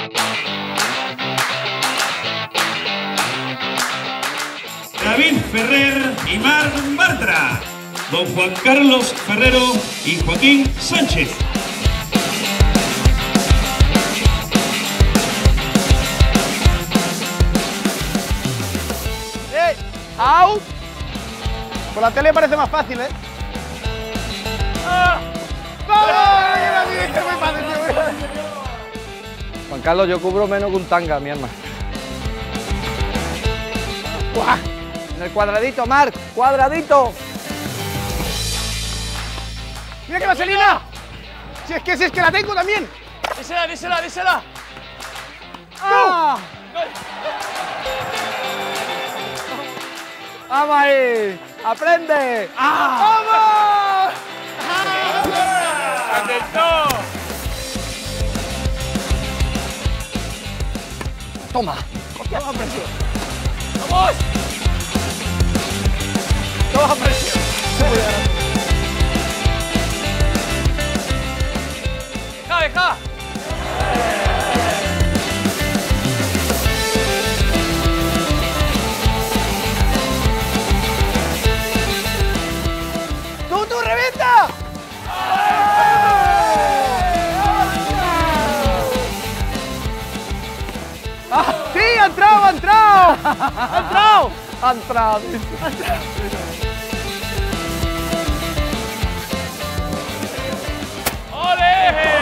David Ferrer y Marc Bartra. Don Juan Carlos Ferrero y Joaquín Sánchez. ¡Out! Por la tele parece más fácil, ¿eh? Juan Carlos, yo cubro menos que un tanga, mi arma. En el cuadradito, Marc, cuadradito. ¡Mira qué vaselina! Si es que la tengo también. Dísela. ¡Ah! ¡Vamos ahí! ¡Aprende! ¡Vamos! ¡Atento! Toma. Toma presión. ¡Vamos! Toma presión. ¡Deja! ¡Tú, reventa! ¡Sí, ha entrado! ¡Ha entrado! Ha entrado. ¡Ole!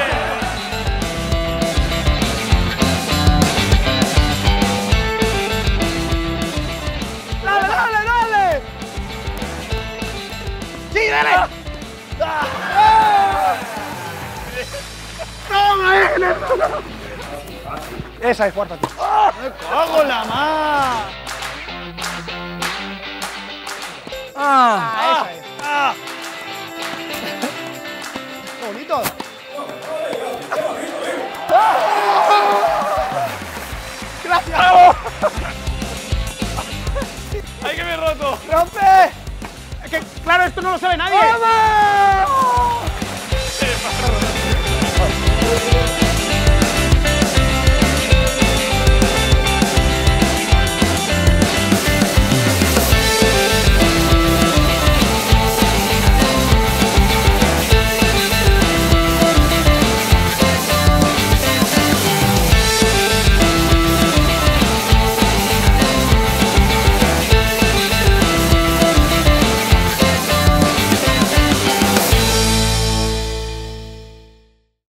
¡Dale! ¡Sí, dale! ¡Toma, esa es cuarta, tío. ¡Me cago en la mar! Esa es. ¡Qué bonito! ¡Gracias! ¡Ay, que me he roto! ¡Rompe! Es que, claro, esto no lo sabe nadie. ¡Vamos!